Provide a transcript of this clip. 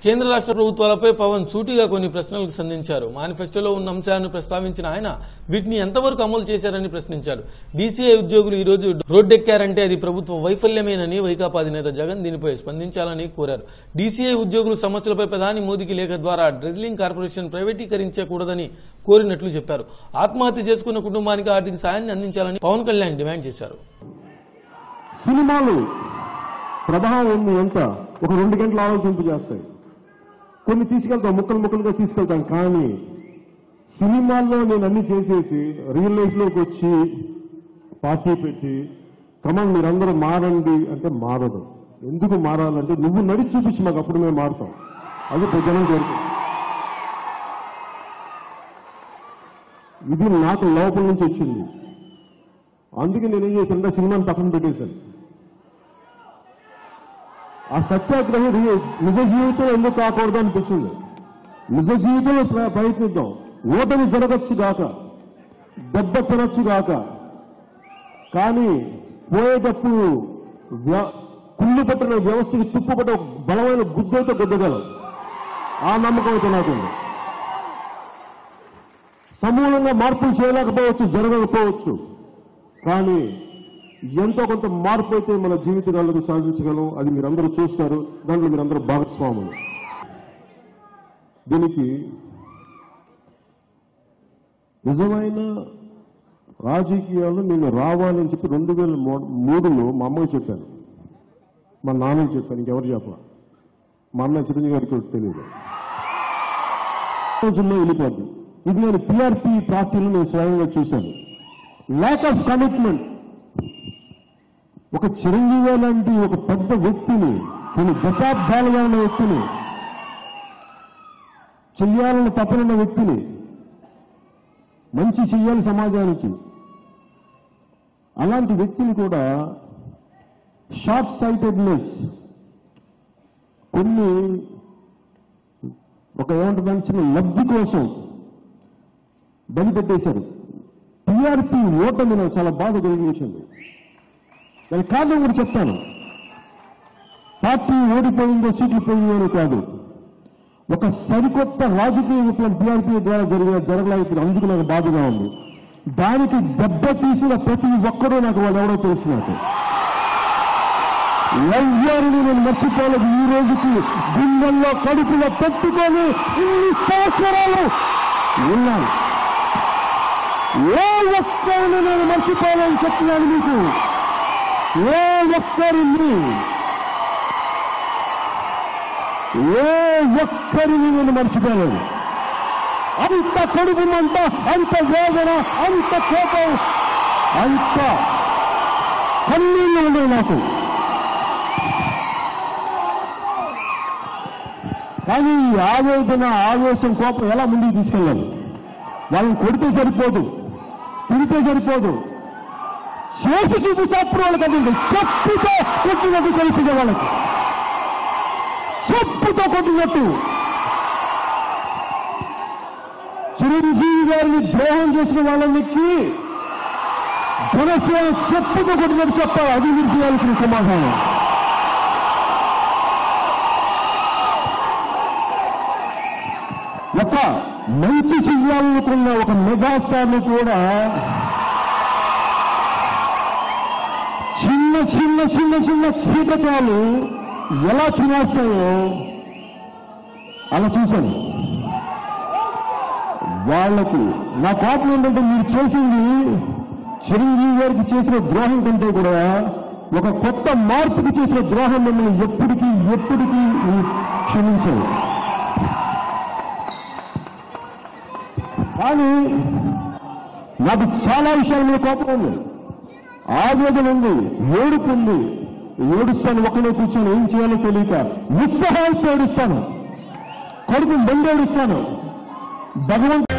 కేంద్ర రాష్ట్ర ప్రభుత్వాలపై పవన్ సూటిగా కొన్ని ప్రశ్నలకు సంధించారు. మేనిఫెస్టోలో ఉన్న అంశాలను ప్రస్తావించిన ఆయన వీటిని ఎంతవరకు అమలు చేశారని ప్రశ్నించారు. డీసీఐ ఉద్యోగులు ఈ రోజు రోడ్డెక్కారంటే అది ప్రభుత్వ వైఫల్యమేనని వైకాపా అధినేత జగన్ దీనిపై స్పందించాలని కోరారు. డీసీఐ ఉద్యోగుల సమస్యలపై ప్రధాని మోదీకి లేఖ ద్వారా డ్రెజ్లింగ్ కార్పొరేషన్ ప్రైవేటీకరించకూడదని కోరినట్లు చెప్పారు. ఆత్మహత్య చేసుకున్న కుటుంబానికి ఆర్థిక సాయాన్ని అందించాలని పవన్ కళ్యాణ్ డిమాండ్ చేశారు. సినిమాలు ప్రభావం ఎంత ఒక 2 గంటలు ఆలోచింపు చేస్తాయి. కొన్ని తీసుకెళ్తాం, ముక్కలుగా తీసుకెళ్తాం. కానీ సినిమాల్లో నేను అన్ని చేసేసి రియల్ లైఫ్లోకి వచ్చి పార్టీ పెట్టి కమల్ మీరందరూ మారండి అంటే మారదు. ఎందుకు మారాలంటే నువ్వు నడిచి చూపించి మాకు అప్పుడు మేము మారుతాం. అది ప్రజలను కోరుతాం. ఇది నాకు లోపల నుంచి వచ్చింది. అందుకే నేనేం చేశానంటే సినిమాని పక్కన పెట్టేశాను. ఆ సత్యాగ్రహం నిజ జీవితంలో ఎందుకు కాకూడదు అనిపించింది. నిజ జీవితంలో ప్రయత్నిద్దాం. ఓటమి జరగచ్చు గాక, దెబ్బ తినచ్చు గాక, కానీ పోయేటప్పుడు కుళ్ళు పట్టిన వ్యవస్థకి తుప్పుపట్ట బలమైన గుడ్డైతే గుద్దగలం. ఆ నమ్మకం అయితే నాకుంది. సమూలంగా మార్పులు చేయలేకపోవచ్చు, జరగకపోవచ్చు, కానీ ఎంతో కొంత మార్పు అయితే మన జీవితాలకు సాధించగలం. అది మీరందరూ చూస్తారు. దాంట్లో మీరందరూ భాగస్వాములు. దీనికి నిజమైన రాజకీయాలు నేను రావాలని చెప్పి 2003లో మా అమ్మకి చెప్పాను, మా నాన్నకి చెప్పాను, ఇంకెవరు చెప్పాల. మా అన్న చిరంజీవి గారికి తెలియదు. రోజుల్లో వెళ్ళిపోద్ది. ఇది నేను టీఆర్పీ పార్టీలో నేను స్వయంగా చూశాను. Lack of commitment. ఒక చిరంజీవి లాంటి ఒక పెద్ద వ్యక్తిని, కొన్ని దశాబ్దాలుగా ఉన్న వ్యక్తిని, చెయ్యాలని తప్పనున్న వ్యక్తిని, మంచి చెయ్యాలి సమాజానికి, అలాంటి వ్యక్తిని కూడా షార్ట్ సైటెడ్నెస్, కొన్ని ఒక ఏమంటుందని చిన్న లబ్ధి కోసం బలిపెట్టేశారు. టీఆర్పీ ఓటమి నాకు చాలా బాధ కలిగించింది. దాని కారణం కూడా చెప్తాను. పార్టీ ఓడిపోయిందో సీట్లు పోయిందో అని కాదు, ఒక సరికొత్త రాజకీయ విప్లవం టీఆర్పీ ద్వారా జరగలేకపోయింది. అందుకు నాకు బాధగా ఉంది. దానికి దెబ్బ తీసిన ప్రతి ఒక్కరూ నాకు వాళ్ళు ఎవరో తెలుసు. నాకు ఎవ్వరిని నేను మర్చిపోలేదు. ఈ రోజుకి గుండెల్లో కడుపులో పెట్టుకొని ఇన్ని సంవత్సరాలు ఉన్నాను. ఏ ఒక్కరిని నేను మర్చిపోవాలని చెప్తున్నాను మీకు. ఏ ఒక్కరిని నేను మర్చిపోలేదు. అంత కడుపుమంట, అంత వేదన, అంత కోపం, అంత కన్నీళ్ళు ఉన్నాయి నాకు. కానీ ఈ ఆవేదన, ఆవేశం, కోపం ఎలా ముందుకు తీసుకెళ్ళాలి? వాళ్ళని కొడితే సరిపోదు, తిరిగితే సరిపోదు, చేసి చూపిస్తే అప్పుడు వాళ్ళకి అది చెప్పుతో కొట్టినట్టు తెలిసిందే. వాళ్ళకి చెప్పుతో కొట్టినట్టు. చిరంజీవి గారిని ద్రోహం చేసిన వాళ్ళకి జనసేన చెప్పుతో కొట్టినట్టు చెప్పాలి. అది మీరు చేయాల్సిన సమాధానం. ఒక మంచి చెయ్యాలనుకున్న ఒక మెగాస్టార్ని కూడా చిన్న కీటకాలు ఎలా తినేస్తాయో అలా చూశాను. వాళ్లకు నా కోపం ఏంటంటే, మీరు చేసింది చిరంజీవి గారికి చేసిన ద్రోహం కంటే కూడా ఒక కొత్త మార్పుకి చేసిన ద్రోహం మిమ్మల్ని ఎప్పటికీ క్షమించదు. కానీ నాకు చాలా విషయాల మీద కోపం ఉంది, ఆవేదన ఉంది, ఏడుపు ఉంది. ఏడుస్తాను, ఒకనే కూర్చొని ఏం చేయాలో తెలియక ఉత్సాహాలతో ఏడుస్తాను, కడుపు బండి ఏడుస్తాను. భగవంతుడు